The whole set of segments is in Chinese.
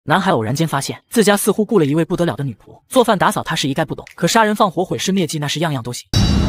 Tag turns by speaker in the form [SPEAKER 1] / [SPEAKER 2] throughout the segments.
[SPEAKER 1] 男孩偶然间发现自家似乎雇了一位不得了的女仆，做饭打扫他是一概不懂，可杀人放火毁尸灭迹那是样样都行。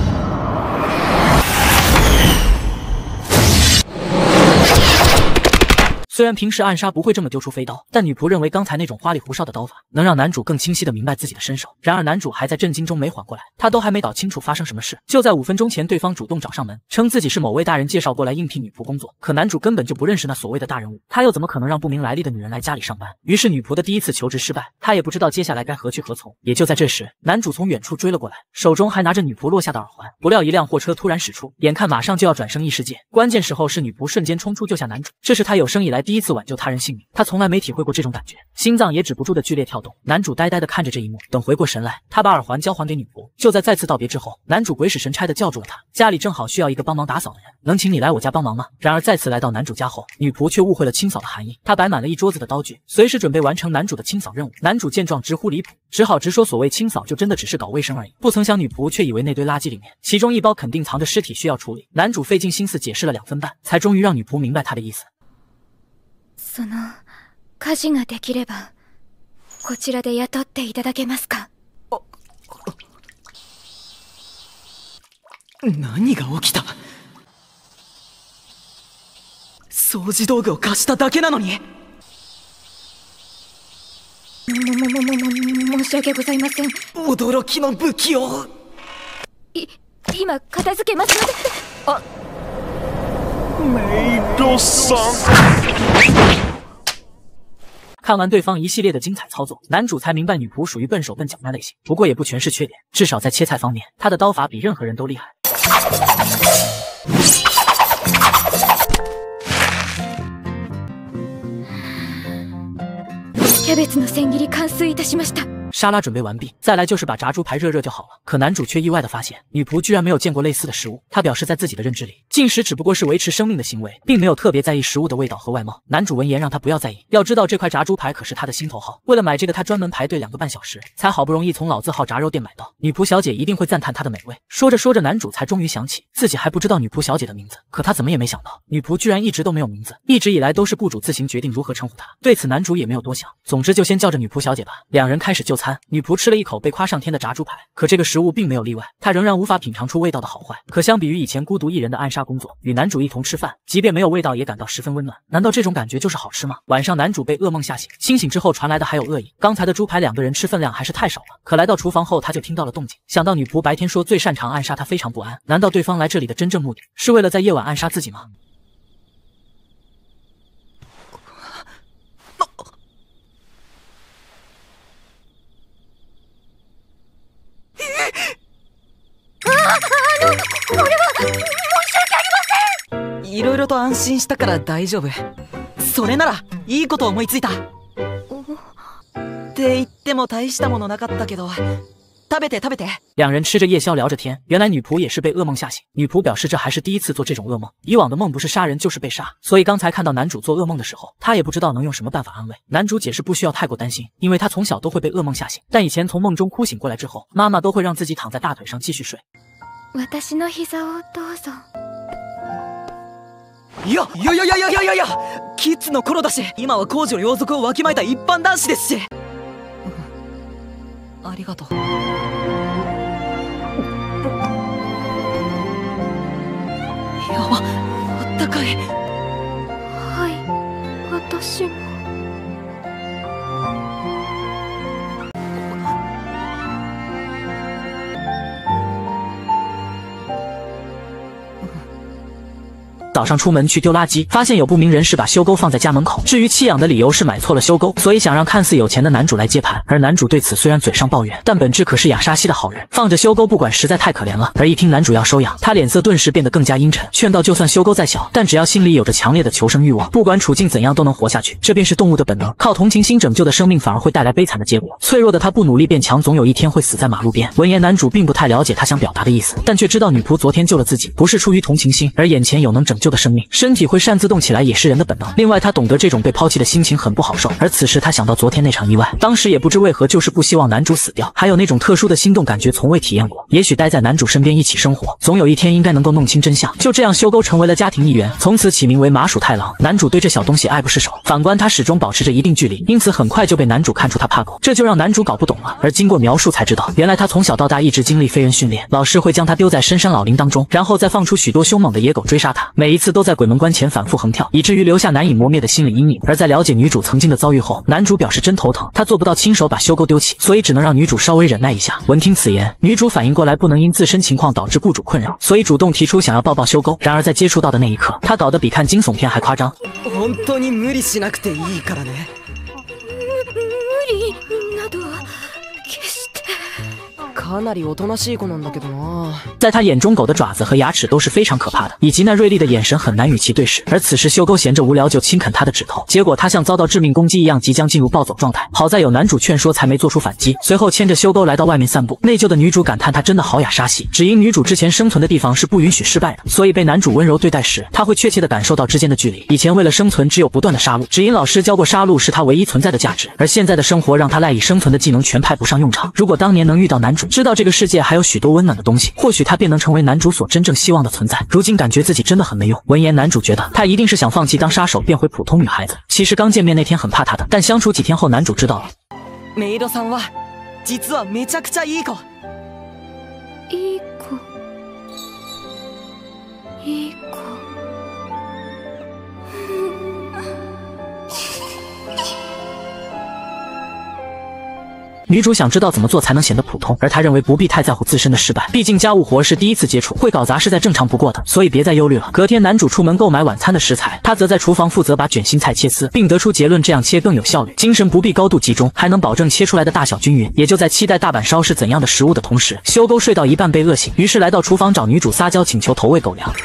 [SPEAKER 1] 虽然平时暗杀不会这么丢出飞刀，但女仆认为刚才那种花里胡哨的刀法能让男主更清晰地明白自己的身手。然而男主还在震惊中没缓过来，他都还没搞清楚发生什么事，就在5分钟前，对方主动找上门，称自己是某位大人介绍过来应聘女仆工作。可男主根本就不认识那所谓的大人物，他又怎么可能让不明来历的女人来家里上班？于是女仆的第一次求职失败，他也不知道接下来该何去何从。也就在这时，男主从远处追了过来，手中还拿着女仆落下的耳环。不料一辆货车突然驶出，眼看马上就要转生异世界，关键时候是女仆瞬间冲出救下男主，这是他有生以来第一次挽救他人性命，他从来没体会过这种感觉，心脏也止不住的剧烈跳动。男主呆呆的看着这一幕，等回过神来，他把耳环交还给女仆。就在再次道别之后，男主鬼使神差的叫住了他，家里正好需要一个帮忙打扫的人，能请你来我家帮忙吗？然而再次来到男主家后，女仆却误会了清扫的含义，她摆满了一桌子的刀具，随时准备完成男主的清扫任务。男主见状直呼离谱，只好直说所谓清扫就真的只是搞卫生而已。不曾想女仆却以为那堆垃圾里面其中一包肯定藏着尸体需要处理。男主费尽心思解释了2分半，才终于让女仆明白他的意思。
[SPEAKER 2] その家事ができればこちらで雇っていただけますか？
[SPEAKER 3] 何が起きた？掃除道具を貸しただけなのに。
[SPEAKER 2] 申し訳ございません。
[SPEAKER 3] 驚きの武器を。
[SPEAKER 2] 今片付けますので。あ、
[SPEAKER 4] メイドさん。
[SPEAKER 1] 看完对方一系列的精彩操作，男主才明白女仆属于笨手笨脚那类型，不过也不全是缺点，至少在切菜方面，他的刀法比任何人都厉害。
[SPEAKER 2] キャベツの千切り完遂いたしました。
[SPEAKER 1] 沙拉准备完毕，再来就是把炸猪排热热就好了。可男主却意外的发现，女仆居然没有见过类似的食物。他表示，在自己的认知里，进食只不过是维持生命的行为，并没有特别在意食物的味道和外貌。男主闻言让他不要在意，要知道这块炸猪排可是他的心头好。为了买这个，他专门排队2个半小时，才好不容易从老字号炸肉店买到。女仆小姐一定会赞叹它的美味。说着说着，男主才终于想起自己还不知道女仆小姐的名字，可他怎么也没想到，女仆居然一直都没有名字，一直以来都是雇主自行决定如何称呼她。对此，男主也没有多想，总之就先叫着女仆小姐吧。2人开始就餐，女仆吃了一口被夸上天的炸猪排，可这个食物并没有例外，他仍然无法品尝出味道的好坏。可相比于以前孤独一人的暗杀工作，与男主一同吃饭，即便没有味道也感到十分温暖。难道这种感觉就是好吃吗？晚上男主被噩梦吓醒，清醒之后传来的还有恶意，刚才的猪排2个人吃分量还是太少了。可来到厨房后，他就听到了动静，想到女仆白天说最擅长暗杀，他非常不安。难道对方来这里的真正目的是为了在夜晚暗杀自己吗？
[SPEAKER 2] これは申し訳ありません。
[SPEAKER 3] いろいろと安心したから大丈夫。それならいいこと思いついた。って言っても大したものなかったけど。食べて食べて。
[SPEAKER 1] 2人吃着夜宵聊着天，原来女仆也是被噩梦吓醒。女仆表示这还是第一次做这种噩梦，以往的梦不是杀人就是被杀，所以刚才看到男主做噩梦的时候，她也不知道能用什么办法安慰。男主解释不需要太过担心，因为他从小都会被噩梦吓醒，但以前从梦中哭醒过来之后，妈妈都会让自己躺在大腿上继续睡。
[SPEAKER 2] 私の膝をどうぞ。
[SPEAKER 3] いやキッズの頃だし、今は公序良俗をわきまえた一般男子ですし。ありがとう。あったかい。
[SPEAKER 2] はい、私も。
[SPEAKER 1] 早上出门去丢垃圾，发现有不明人士把修沟放在家门口。至于弃养的理由是买错了修沟，所以想让看似有钱的男主来接盘。而男主对此虽然嘴上抱怨，但本质可是雅沙西的好人，放着修沟不管实在太可怜了。而一听男主要收养，他脸色顿时变得更加阴沉，劝道就算修沟再小，但只要心里有着强烈的求生欲望，不管处境怎样都能活下去，这便是动物的本能。靠同情心拯救的生命反而会带来悲惨的结果，脆弱的他不努力变强，总有一天会死在马路边。闻言，男主并不太了解他想表达的意思，但却知道女仆昨天救了自己，不是出于同情心，而眼前有能拯救救的生命，身体会擅自动起来也是人的本能。另外，他懂得这种被抛弃的心情很不好受。而此时他想到昨天那场意外，当时也不知为何就是不希望男主死掉，还有那种特殊的心动感觉从未体验过。也许待在男主身边一起生活，总有一天应该能够弄清真相。就这样，修沟成为了家庭一员，从此起名为麻薯太郎。男主对这小东西爱不释手，反观他始终保持着一定距离，因此很快就被男主看出他怕狗，这就让男主搞不懂了。而经过描述才知道，原来他从小到大一直经历非人训练，老师会将他丢在深山老林当中，然后再放出许多凶猛的野狗追杀他，每一次都在鬼门关前反复横跳，以至于留下难以磨灭的心理阴影。而在了解女主曾经的遭遇后，男主表示真头疼，他做不到亲手把修沟丢弃，所以只能让女主稍微忍耐一下。闻听此言，女主反应过来不能因自身情况导致雇主困扰，所以主动提出想要抱抱修沟。然而在接触到的那一刻，她搞得比看惊悚片还夸张。
[SPEAKER 3] 本当に無理しなくていいからね。
[SPEAKER 2] 無理などは決して。
[SPEAKER 3] かなりおとなしい子なんだけどな。
[SPEAKER 1] 在他眼中，狗的爪子和牙齿都是非常可怕的，以及那锐利的眼神很难与其对视。而此时修沟闲着无聊就轻啃他的指头，结果他像遭到致命攻击一样，即将进入暴走状态。好在有男主劝说，才没做出反击。随后牵着修沟来到外面散步，内疚的女主感叹他真的好雅杀气。只因女主之前生存的地方是不允许失败的，所以被男主温柔对待时，她会确切地感受到之间的距离。以前为了生存，只有不断的杀戮，只因老师教过杀戮是她唯一存在的价值。而现在的生活让她赖以生存的技能全派不上用场。如果当年能遇到男主，知道这个世界还有许多温暖的东西，或许他便能成为男主所真正希望的存在。如今感觉自己真的很没用。闻言，男主觉得他一定是想放弃当杀手，变回普通女孩子。其实刚见面那天很怕他的，但相处几天后，男主知道了。
[SPEAKER 3] メイドさんは実はめちゃくちゃいい子。
[SPEAKER 2] いい子。いい子。
[SPEAKER 1] 女主想知道怎么做才能显得普通，而她认为不必太在乎自身的失败，毕竟家务活是第一次接触，会搞砸是再正常不过的，所以别再忧虑了。隔天，男主出门购买晚餐的食材，他则在厨房负责把卷心菜切丝，并得出结论，这样切更有效率，精神不必高度集中，还能保证切出来的大小均匀。也就在期待大阪烧是怎样的食物的同时，修沟睡到一半被饿醒，于是来到厨房找女主撒娇，请求投喂狗粮。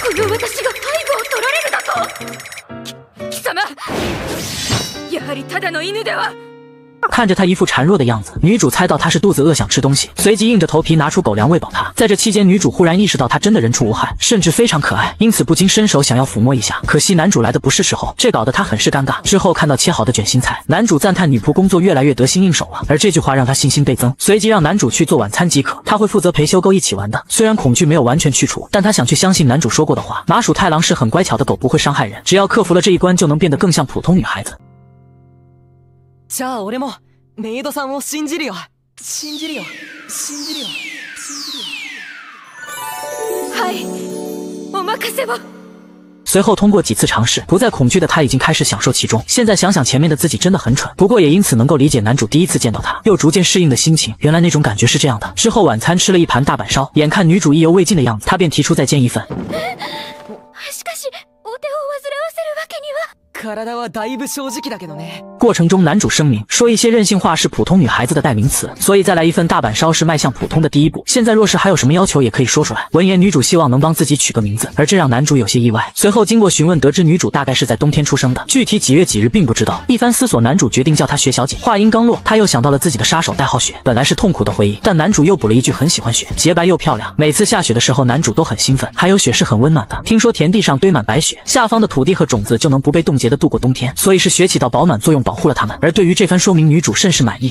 [SPEAKER 1] 看着他一副孱弱的样子，女主猜到他是肚子饿想吃东西，随即硬着头皮拿出狗粮喂饱他。在这期间，女主忽然意识到他真的人畜无害，甚至非常可爱，因此不禁伸手想要抚摸一下。可惜男主来的不是时候，这搞得他很是尴尬。之后看到切好的卷心菜，男主赞叹女仆工作越来越得心应手了，而这句话让他信心倍增，随即让男主去做晚餐即可，他会负责陪修沟一起玩的。虽然恐惧没有完全去除，但他想去相信男主说过的话，麻薯太郎是很乖巧的狗，不会伤害人，只要克服了这一关，就能变得更像普通女孩子。
[SPEAKER 3] じゃあ俺もメイドさんを信じるよ。信じるよ。信じるよ。信じるよ。
[SPEAKER 2] はい、お任せを。
[SPEAKER 1] 随后通过几次尝试，不再恐惧的他已经开始享受其中。现在想想前面的自己真的很蠢，不过也因此能够理解男主第一次见到他又逐渐适应的心情，原来那种感觉是这样的。之后晚餐吃了一盘大阪烧，眼看女主意犹未尽的样子，他便提出再煎一份。
[SPEAKER 2] しかしお手を煩わせるわけには。
[SPEAKER 3] 体はだいぶ正直だけどね。
[SPEAKER 1] 过程中，男主声明说一些任性话是普通女孩子的代名词，所以再来一份大阪烧是迈向普通的第一步。现在若是还有什么要求，也可以说出来。闻言，女主希望能帮自己取个名字，而这让男主有些意外。随后经过询问，得知女主大概是在冬天出生的，具体几月几日并不知道。一番思索，男主决定叫她雪小姐。话音刚落，他又想到了自己的杀手代号雪，本来是痛苦的回忆，但男主又补了一句很喜欢雪，洁白又漂亮。每次下雪的时候，男主都很兴奋。还有雪是很温暖的，听说田地上堆满白雪，下方的土地和种子就能不被冻结的度过冬天，所以是雪起到保暖作用，保护了他们。而对于这番说明，女主甚是满意。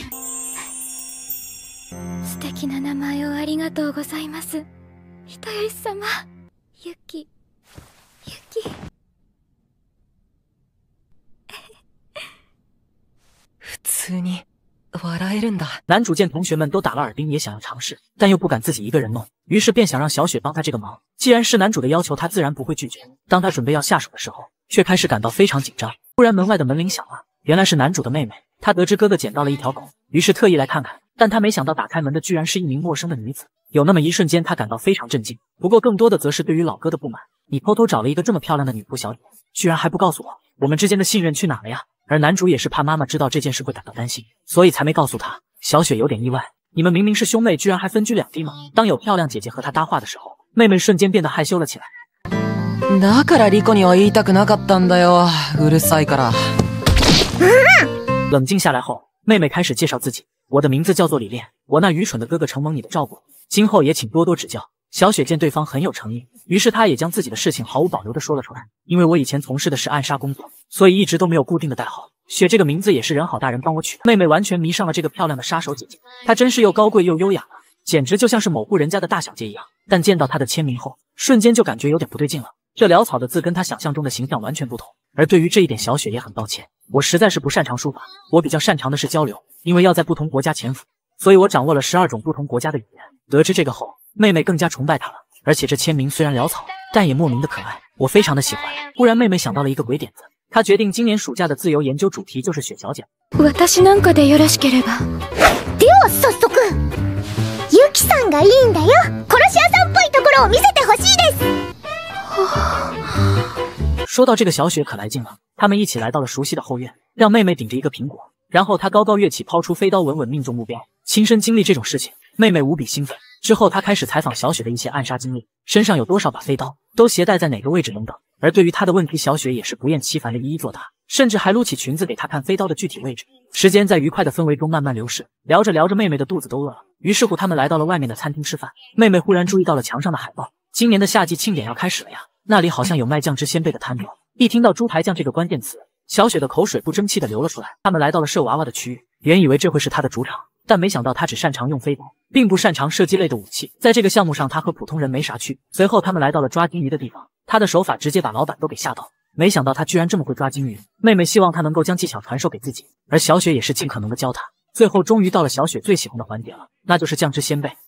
[SPEAKER 2] 素敵な名前をありがとうございます。人吉様。ユキ。
[SPEAKER 3] 普通に笑えるんだ。
[SPEAKER 1] 男主见同学们都打了耳钉，也想要尝试，但又不敢自己一个人弄，于是便想让小雪帮他这个忙。既然是男主的要求，他自然不会拒绝。当他准备要下手的时候，却开始感到非常紧张。突然门外的门铃响了，原来是男主的妹妹。他得知哥哥捡到了一条狗，于是特意来看看，但他没想到打开门的居然是一名陌生的女子。有那么一瞬间，他感到非常震惊，不过更多的则是对于老哥的不满。你偷偷找了一个这么漂亮的女仆小姐，居然还不告诉我，我们之间的信任去哪了呀？而男主也是怕妈妈知道这件事会感到担心，所以才没告诉她。小雪有点意外，你们明明是兄妹，居然还分居两地吗？当有漂亮姐姐和她搭话的时候，妹妹瞬间变得害羞了起来。
[SPEAKER 3] だからリコには言いたくなかったんだよ。うるさいから。
[SPEAKER 1] 冷静下来后，妹妹开始介绍自己。我的名字叫做李恋，我那愚蠢的哥哥承蒙你的照顾，今后也请多多指教。 小雪见对方很有诚意，于是她也将自己的事情毫无保留地说了出来。因为我以前从事的是暗杀工作，所以一直都没有固定的代号。雪这个名字也是人好大人帮我取的。妹妹完全迷上了这个漂亮的杀手姐姐，她真是又高贵又优雅了，简直就像是某户人家的大小姐一样。但见到她的签名后，瞬间就感觉有点不对劲了。这潦草的字跟她想象中的形象完全不同。而对于这一点，小雪也很抱歉，我实在是不擅长书法，我比较擅长的是交流，因为要在不同国家潜伏，所以我掌握了12种不同国家的语言。得知这个后，妹妹更加崇拜她了。而且这签名虽然潦草，但也莫名的可爱，我非常的喜欢。忽然妹妹想到了一个鬼点子，她决定今年暑假的自由研究主题就是雪小姐。
[SPEAKER 2] 私なんかでよろしければ。
[SPEAKER 4] では早速、ユキさんがいいんだよ。殺し屋さんっぽいところを見せてほしいです。
[SPEAKER 1] 说到这个，小雪可来劲了。他们一起来到了熟悉的后院，让妹妹顶着一个苹果，然后她高高跃起，抛出飞刀，稳稳命中目标。亲身经历这种事情，妹妹无比兴奋。之后，她开始采访小雪的一些暗杀经历，身上有多少把飞刀，都携带在哪个位置等等。而对于她的问题，小雪也是不厌其烦的一一作答，甚至还撸起裙子给她看飞刀的具体位置。时间在愉快的氛围中慢慢流逝，聊着聊着，妹妹的肚子都饿了。于是乎，他们来到了外面的餐厅吃饭。妹妹忽然注意到了墙上的海报，今年的夏季庆典要开始了呀，那里好像有卖酱汁鲜贝的摊主。一听到猪排酱这个关键词，小雪的口水不争气的流了出来。他们来到了射娃娃的区域，原以为这会是她的主场，但没想到她只擅长用飞刀，并不擅长射击类的武器。在这个项目上，她和普通人没啥区别。随后他们来到了抓金鱼的地方，她的手法直接把老板都给吓到。没想到她居然这么会抓金鱼。妹妹希望她能够将技巧传授给自己，而小雪也是尽可能的教她。最后终于到了小雪最喜欢的环节了，那就是酱汁鲜贝。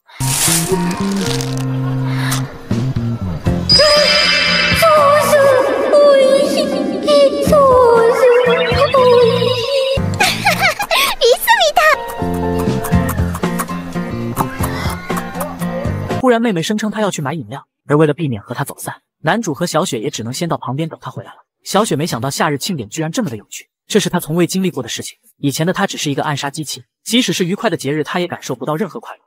[SPEAKER 1] 忽然妹妹声称她要去买饮料，而为了避免和她走散，男主和小雪也只能先到旁边等她回来了。小雪没想到夏日庆典居然这么的有趣，这是她从未经历过的事情。以前的她只是一个暗杀机器，即使是愉快的节日，她也感受不到任何快乐。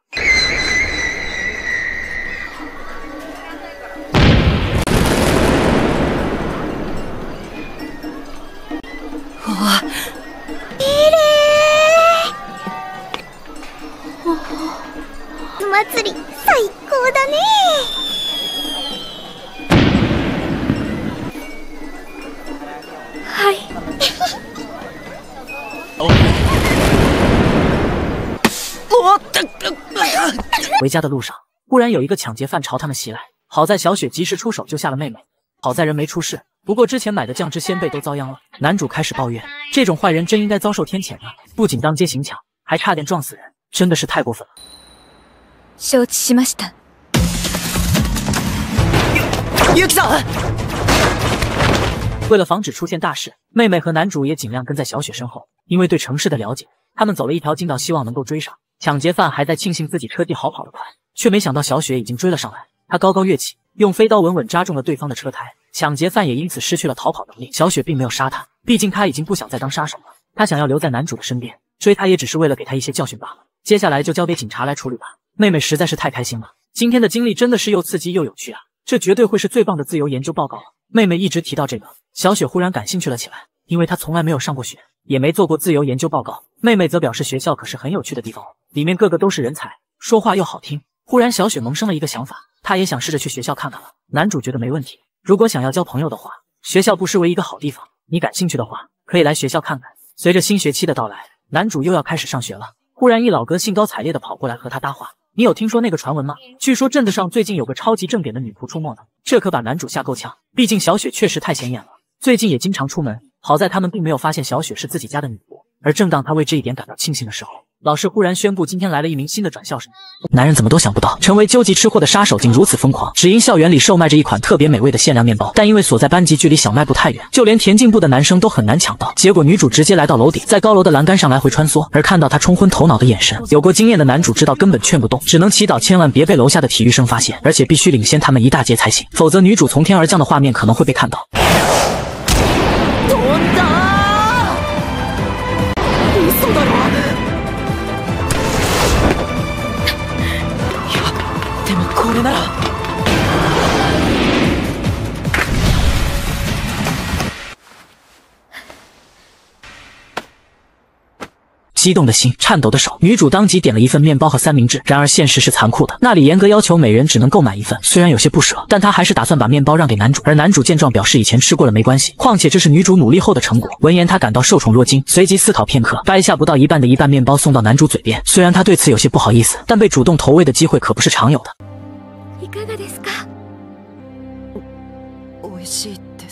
[SPEAKER 4] 祭り最高だね。
[SPEAKER 2] はい。
[SPEAKER 1] 回家的路上，忽然有一个抢劫犯朝他们袭来，好在小雪及时出手救下了妹妹，好在人没出事。不过之前买的酱汁鲜贝都遭殃了。男主开始抱怨，这种坏人真应该遭受天谴啊！不仅当街行抢，还差点撞死人，真的是太过分了。
[SPEAKER 2] 承知しました。
[SPEAKER 3] ユキさん。
[SPEAKER 1] 为了防止出现大事，妹妹和男主也尽量跟在小雪身后。因为对城市的了解，他们走了一条近道，希望能够追上。抢劫犯还在庆幸自己车技好跑得快，却没想到小雪已经追了上来。他高高跃起，用飞刀稳稳扎中了对方的车胎，抢劫犯也因此失去了逃跑能力。小雪并没有杀他，毕竟他已经不想再当杀手了，他想要留在男主的身边，追他也只是为了给他一些教训罢了。接下来就交给警察来处理吧。妹妹实在是太开心了，今天的经历真的是又刺激又有趣啊！这绝对会是最棒的自由研究报告了。妹妹一直提到这个，小雪忽然感兴趣了起来，因为她从来没有上过学，也没做过自由研究报告。妹妹则表示学校可是很有趣的地方，里面个个都是人才，说话又好听。忽然小雪萌生了一个想法，她也想试着去学校看看了。男主觉得没问题，如果想要交朋友的话，学校不失为一个好地方。你感兴趣的话，可以来学校看看。随着新学期的到来，男主又要开始上学了。忽然一老哥兴高采烈地跑过来和他搭话，你有听说那个传闻吗？据说镇子上最近有个超级正点的女仆出没呢。这可把男主吓够呛，毕竟小雪确实太显眼了，最近也经常出门。好在他们并没有发现小雪是自己家的女仆，而正当他为这一点感到庆幸的时候，老师忽然宣布今天来了一名新的转校生。男人怎么都想不到，成为究极吃货的杀手竟如此疯狂，只因校园里售卖着一款特别美味的限量面包，但因为所在班级距离小卖部太远，就连田径部的男生都很难抢到。结果女主直接来到楼顶，在高楼的栏杆上来回穿梭，而看到她冲昏头脑的眼神，有过经验的男主知道根本劝不动，只能祈祷千万别被楼下的体育生发现，而且必须领先他们一大截才行，否则女主从天而降的画面可能会被看到。
[SPEAKER 3] これなら
[SPEAKER 1] 激动的心，颤抖的手。女主当即点了一份面包和三明治。然而现实是残酷的，那里严格要求每人只能购买一份。虽然有些不舍，但她还是打算把面包让给男主。而男主见状表示以前吃过了没关系，况且这是女主努力后的成果。闻言他感到受宠若惊，随即思考片刻，掰下不到一半的一半面包送到男主嘴边。虽然他对此有些不好意思，但被主动投喂的机会可不是常有的。
[SPEAKER 2] いかがですか？
[SPEAKER 3] 美味しいです。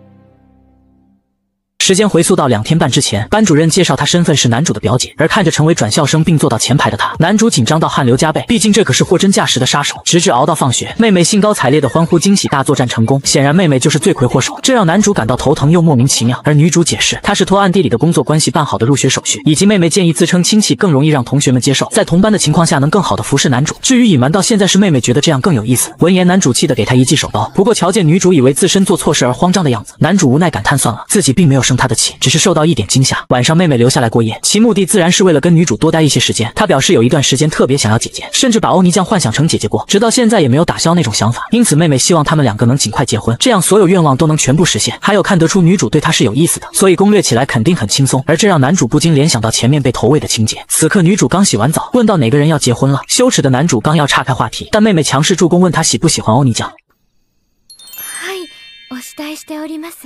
[SPEAKER 1] 时间回溯到2天半之前，班主任介绍她身份是男主的表姐，而看着成为转校生并坐到前排的她，男主紧张到汗流浃背，毕竟这可是货真价实的杀手。直至熬到放学，妹妹兴高采烈的欢呼惊喜大作战成功，显然妹妹就是罪魁祸首，这让男主感到头疼又莫名其妙。而女主解释，她是托暗地里的工作关系办好的入学手续，以及妹妹建议自称亲戚更容易让同学们接受，在同班的情况下能更好的服侍男主。至于隐瞒到现在是妹妹觉得这样更有意思。闻言，男主气得给她一记手刀。不过瞧见女主以为自身做错事而慌张的样子，男主无奈感叹算了，自己并没有生她的气，只是受到一点惊吓。晚上妹妹留下来过夜，其目的自然是为了跟女主多待一些时间。她表示有一段时间特别想要姐姐，甚至把欧尼酱幻想成姐姐过，直到现在也没有打消那种想法。因此妹妹希望他们两个能尽快结婚，这样所有愿望都能全部实现。还有看得出女主对她是有意思的，所以攻略起来肯定很轻松。而这让男主不禁联想到前面被投喂的情节。此刻女主刚洗完澡，问到哪个人要结婚了，羞耻的男主刚要岔开话题，但妹妹强势助攻问他喜不喜欢欧尼酱。
[SPEAKER 2] はい、お慕いしております。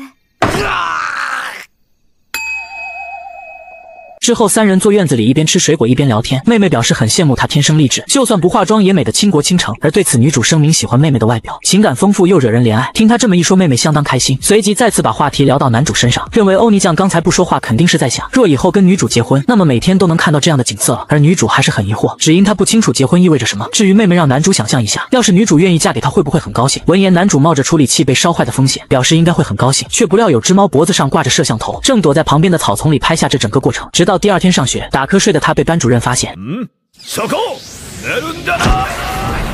[SPEAKER 1] 之后三人坐院子里一边吃水果一边聊天，妹妹表示很羡慕她天生丽质，就算不化妆也美得倾国倾城。而对此女主声明喜欢妹妹的外表，情感丰富又惹人怜爱。听她这么一说，妹妹相当开心，随即再次把话题聊到男主身上，认为欧尼酱刚才不说话肯定是在想，若以后跟女主结婚，那么每天都能看到这样的景色了。而女主还是很疑惑，只因她不清楚结婚意味着什么。至于妹妹让男主想象一下，要是女主愿意嫁给他会不会很高兴。闻言男主冒着处理器被烧坏的风险，表示应该会很高兴，却不料有只猫脖子上挂着摄像头，正躲在旁边的草丛里拍下这整个过程。直到第二天上学，打瞌睡的他被班主任发现。
[SPEAKER 5] そこ寝るんじゃない。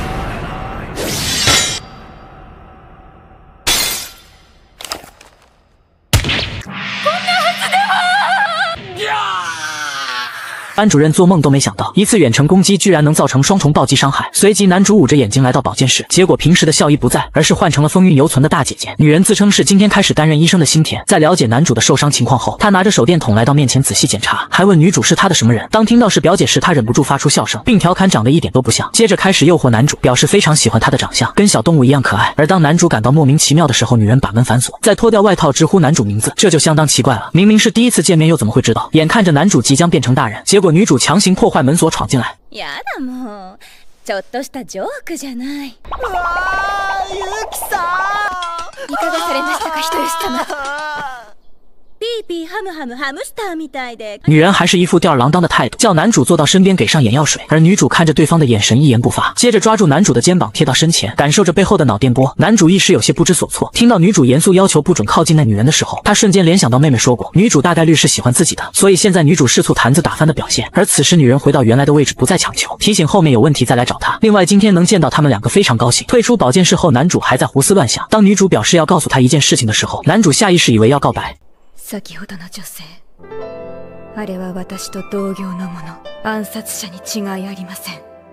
[SPEAKER 1] 班主任做梦都没想到，一次远程攻击居然能造成双重暴击伤害。随即男主捂着眼睛来到保健室，结果平时的笑意不在，而是换成了风韵犹存的大姐姐。女人自称是今天开始担任医生的新田，在了解男主的受伤情况后，她拿着手电筒来到面前仔细检查，还问女主是她的什么人。当听到是表姐时，她忍不住发出笑声，并调侃长得一点都不像，接着开始诱惑男主，表示非常喜欢他的长相，跟小动物一样可爱。而当男主感到莫名其妙的时候，女人把门反锁，再脱掉外套直呼男主名字，这就相当奇怪了，明明是第一次见面又怎么会知道？眼看着男主即将变成大人，结果女主强行破坏门锁闯进来。
[SPEAKER 2] やだもう、ちょっとしたジョークじゃない。
[SPEAKER 3] うわー、ゆきさん。
[SPEAKER 2] いかがされましたか、人吉様。
[SPEAKER 6] ピーピーハムハムハムスターみたいで。
[SPEAKER 1] 女人还是一副吊儿郎当的态度，叫男主坐到身边给上眼药水，而女主看着对方的眼神一言不发，接着抓住男主的肩膀贴到身前，感受着背后的脑电波。男主一时有些不知所措，听到女主严肃要求不准靠近那女人的时候，他瞬间联想到妹妹说过，女主大概率是喜欢自己的，所以现在女主试醋坛子打翻的表现。而此时女人回到原来的位置，不再强求，提醒后面有问题再来找她。另外今天能见到他们两个非常高兴。退出保健室后，男主还在胡思乱想，当女主表示要告诉他一件事情的时候，男主下意识以为要告白。
[SPEAKER 2] 先ほどの女性、あれは私と同業の者、暗殺者に違いありません。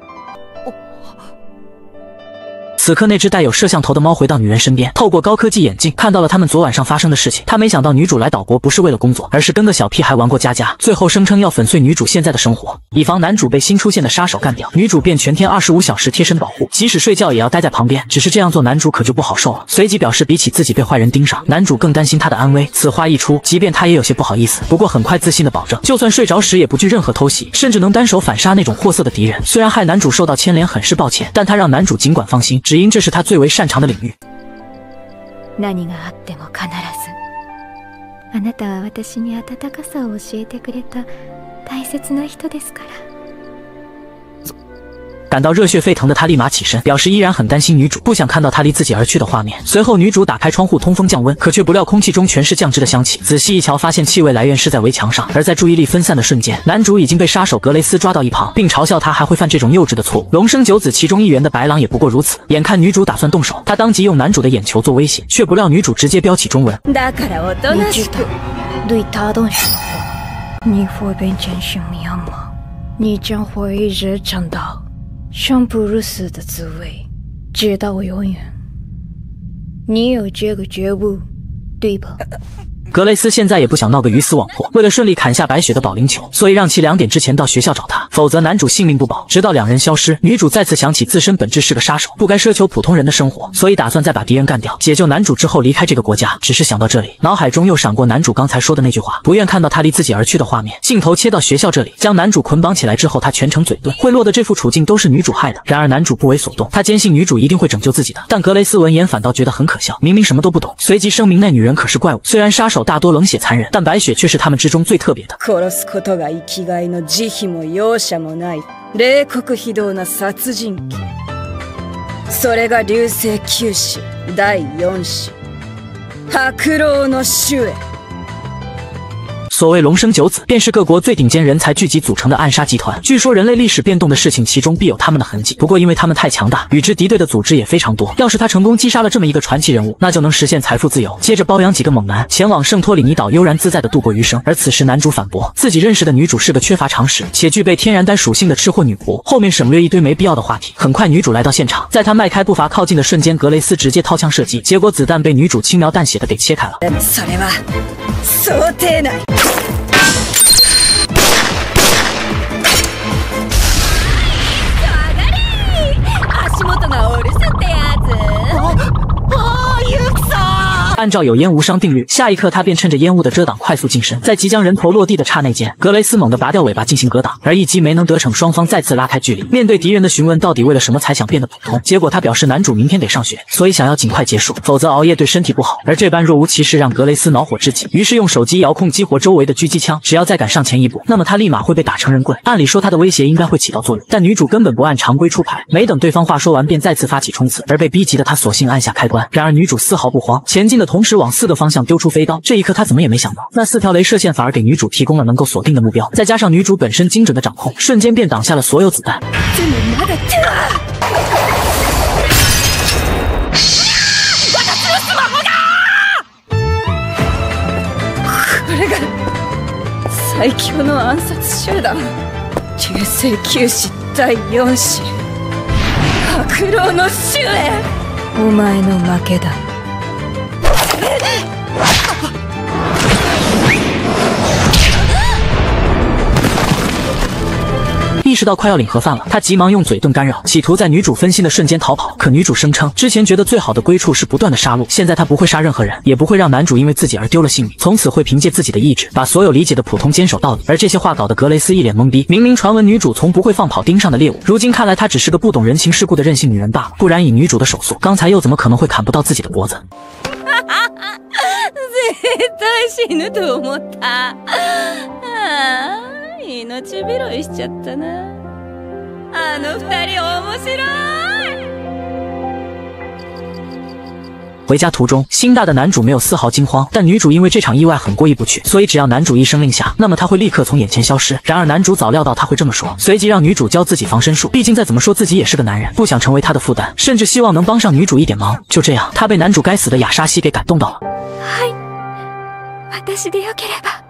[SPEAKER 1] 此刻那只带有摄像头的猫回到女人身边，透过高科技眼镜看到了他们昨晚上发生的事情。他没想到女主来岛国不是为了工作，而是跟个小屁孩玩过家家，最后声称要粉碎女主现在的生活，以防男主被新出现的杀手干掉。女主便全天25小时贴身保护，即使睡觉也要待在旁边。只是这样做男主可就不好受了，随即表示比起自己被坏人盯上，男主更担心他的安危。此话一出，即便他也有些不好意思，不过很快自信的保证，就算睡着时也不惧任何偷袭，甚至能单手反杀那种货色的敌人。虽然害男主受到牵连很是抱歉，但他让男主尽管放心，只因这是他最为擅长的领域。
[SPEAKER 2] 何があっても必ず、あなたは私に温かさを教えてくれた大切な人ですから。
[SPEAKER 1] 感到热血沸腾的他立马起身，表示依然很担心女主，不想看到她离自己而去的画面。随后女主打开窗户通风降温，可却不料空气中全是酱汁的香气。仔细一瞧，发现气味来源是在围墙上。而在注意力分散的瞬间，男主已经被杀手格雷斯抓到一旁，并嘲笑他还会犯这种幼稚的错误。龙生九子其中一员的白狼也不过如此。眼看女主打算动手，他当即用男主的眼球做威胁，却不料女主直接标起中文。
[SPEAKER 6] だからおとなしく。
[SPEAKER 2] 对他动手，你会变成什么样吗？你将会一直尝到生不如死的滋味，直到永远。你有这个觉悟，对吧？
[SPEAKER 1] 格雷斯现在也不想闹个鱼死网破，为了顺利砍下白雪的保龄球，所以让其2点之前到学校找他，否则男主性命不保。直到两人消失，女主再次想起自身本质是个杀手，不该奢求普通人的生活，所以打算再把敌人干掉，解救男主之后离开这个国家。只是想到这里，脑海中又闪过男主刚才说的那句话，不愿看到他离自己而去的画面。镜头切到学校这里，将男主捆绑起来之后，他全程嘴遁，会落的这副处境都是女主害的。然而男主不为所动，他坚信女主一定会拯救自己的。但格雷斯闻言反倒觉得很可笑，明明什么都不懂，随即声明那女人可是怪物。虽然杀手大多冷血残忍，但白雪却是他们之中最特别的。
[SPEAKER 6] 殺すことが生きがいの慈悲も容赦もない冷酷非道な殺人鬼。それが流星九死第4子白狼の種へ。
[SPEAKER 1] 所谓龙生九子，便是各国最顶尖人才聚集组成的暗杀集团。据说人类历史变动的事情，其中必有他们的痕迹。不过因为他们太强大，与之敌对的组织也非常多。要是他成功击杀了这么一个传奇人物，那就能实现财富自由，接着包养几个猛男，前往圣托里尼岛悠然自在地度过余生。而此时男主反驳，自己认识的女主是个缺乏常识且具备天然呆属性的吃货女仆。后面省略一堆没必要的话题。很快女主来到现场，在他迈开步伐靠近的瞬间，格雷斯直接掏枪射击，结果子弹被女主轻描淡写的给切开了。
[SPEAKER 6] それは想定内。
[SPEAKER 1] 按照有烟无伤定律，下一刻他便趁着烟雾的遮挡快速近身，在即将人头落地的刹那间，格雷斯猛地拔掉尾巴进行格挡，而一击没能得逞，双方再次拉开距离。面对敌人的询问，到底为了什么才想变得普通？结果他表示男主明天得上学，所以想要尽快结束，否则熬夜对身体不好。而这般若无其事让格雷斯恼火至极，于是用手机遥控激活周围的狙击枪，只要再敢上前一步，那么他立马会被打成人棍。按理说他的威胁应该会起到作用，但女主根本不按常规出牌，没等对方话说完便再次发起冲刺，而被逼急的他索性按下开关。然而女主丝毫不慌，前进的同时往4个方向丢出飞刀。这一刻他怎么也没想到，那4条镭射线反而给女主提供了能够锁定的目标，再加上女主本身精准的掌控，瞬间便挡下了所有子弹。
[SPEAKER 6] これが最強の暗殺集団流星九死第4子白狼の種へ。
[SPEAKER 2] お前の負けだ。
[SPEAKER 1] 意识到快要领盒饭了，他急忙用嘴遁干扰，企图在女主分心的瞬间逃跑。可女主声称，之前觉得最好的归处是不断的杀戮，现在他不会杀任何人，也不会让男主因为自己而丢了性命，从此会凭借自己的意志，把所有理解的普通坚守到底。而这些话搞得格雷斯一脸懵逼，明明传闻女主从不会放跑盯上的猎物，如今看来她只是个不懂人情世故的任性女人罢了。不然以女主的手速，刚才又怎么可能会砍不到自己的脖子？
[SPEAKER 6] 絶対死ぬと思った。命拾いしちゃったな。あの2人面白い。
[SPEAKER 1] 回家途中，心大的男主没有丝毫惊慌，但女主因为这场意外很过意不去，所以只要男主一声令下，那么他会立刻从眼前消失。然而男主早料到他会这么说，随即让女主教自己防身术，毕竟再怎么说自己也是个男人，不想成为他的负担，甚至希望能帮上女主一点忙。就这样，他被男主该死的雅沙西给感动到了。
[SPEAKER 2] はい、私でよければ。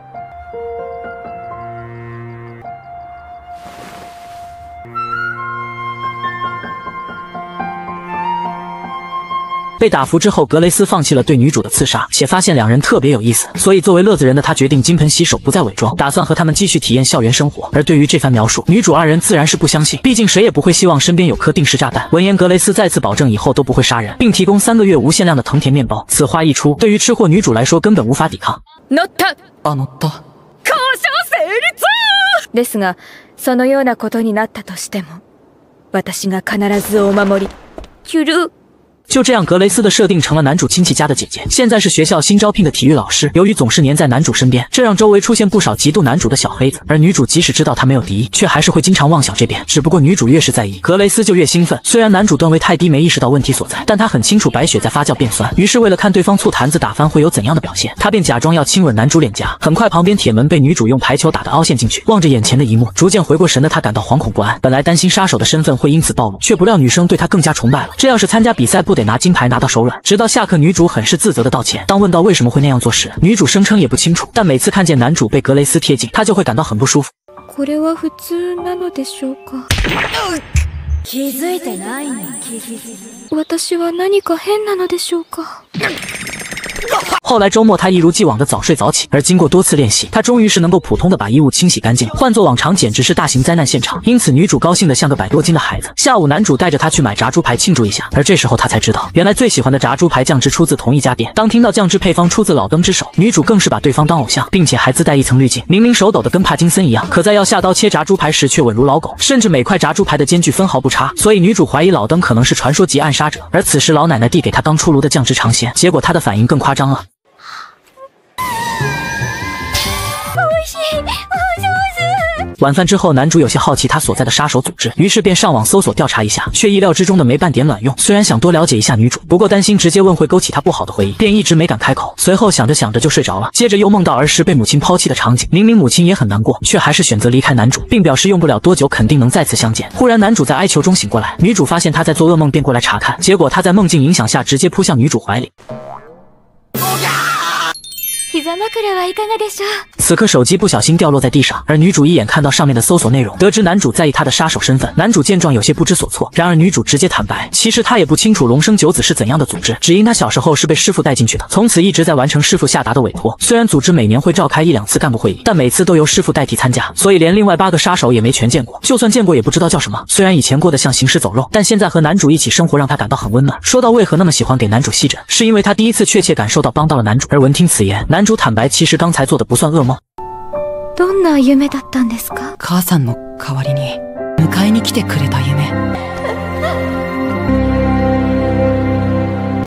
[SPEAKER 1] 被打服之后，格雷斯放弃了对女主的刺杀，且发现两人特别有意思，所以作为乐子人的他决定金盆洗手，不再伪装，打算和他们继续体验校园生活。而对于这番描述，女主二人自然是不相信，毕竟谁也不会希望身边有颗定时炸弹。闻言，格雷斯再次保证以后都不会杀人，并提供3个月无限量的藤田面包。此话一出，对于吃货女主来说根本无法抵抗。
[SPEAKER 6] 乗った。
[SPEAKER 3] 乗った。
[SPEAKER 6] 交渉成立。
[SPEAKER 2] ですが、そのようなことになったとしても、私が必ずお守り。キュル。
[SPEAKER 1] 就这样，格雷斯的设定成了男主亲戚家的姐姐，现在是学校新招聘的体育老师。由于总是黏在男主身边，这让周围出现不少嫉妒男主的小黑子。而女主即使知道他没有敌意，却还是会经常妄想这边。只不过女主越是在意，格雷斯就越兴奋。虽然男主段位太低，没意识到问题所在，但他很清楚白雪在发酵变酸。于是为了看对方醋坛子打翻会有怎样的表现，他便假装要亲吻男主脸颊。很快，旁边铁门被女主用排球打得凹陷进去。望着眼前的一幕，逐渐回过神的他感到惶恐不安。本来担心杀手的身份会因此暴露，却不料女生对他更加崇拜了。这要是参加比赛，不得拿金牌拿到手软。直到下课，女主很是自责的道歉。当问到为什么会那样做时，女主声称也不清楚，但每次看见男主被格雷斯贴近，她就会感到很不舒服。
[SPEAKER 2] これは普通なのでしょうか。
[SPEAKER 6] 気づいてないの。
[SPEAKER 2] 私は何か変なのでしょうか。
[SPEAKER 1] 后来周末他一如既往的早睡早起，而经过多次练习，他终于是能够普通的把衣物清洗干净。换作往常简直是大型灾难现场，因此女主高兴的像个100多斤的孩子。下午男主带着她去买炸猪排庆祝一下，而这时候她才知道，原来最喜欢的炸猪排酱汁出自同一家店。当听到酱汁配方出自老登之手，女主更是把对方当偶像，并且还自带一层滤镜，明明手抖的跟帕金森一样，可在要下刀切炸猪排时却稳如老狗，甚至每块炸猪排的间距分毫不差。所以女主怀疑老登可能是传说级暗杀者。而此时老奶奶递给她刚出炉的酱汁尝鲜，结果她的反应更夸张了。晚饭之后，男主有些好奇他所在的杀手组织，于是便上网搜索调查一下，却意料之中的没半点卵用。虽然想多了解一下女主，不过担心直接问会勾起他不好的回忆，便一直没敢开口。随后想着想着就睡着了，接着又梦到儿时被母亲抛弃的场景。明明母亲也很难过，却还是选择离开男主，并表示用不了多久肯定能再次相见。忽然男主在哀求中醒过来，女主发现他在做噩梦，便过来查看，结果他在梦境影响下直接扑向女主怀里。此刻手机不小心掉落在地上，而女主一眼看到上面的搜索内容，得知男主在意她的杀手身份。男主见状有些不知所措，然而女主直接坦白，其实她也不清楚龙生九子是怎样的组织，只因她小时候是被师父带进去的，从此一直在完成师父下达的委托。虽然组织每年会召开1-2次干部会议，但每次都由师父代替参加，所以连另外8个杀手也没全见过，就算见过也不知道叫什么。虽然以前过得像行尸走肉，但现在和男主一起生活让她感到很温暖。说到为何那么喜欢给男主吸枕，是因为她第一次确切感受到帮到了男主。而闻听此言，男主坦白其实刚才做的不算噩梦。
[SPEAKER 2] どんな夢だったんですか？
[SPEAKER 3] 母さんの代わりに迎えに来てくれた夢。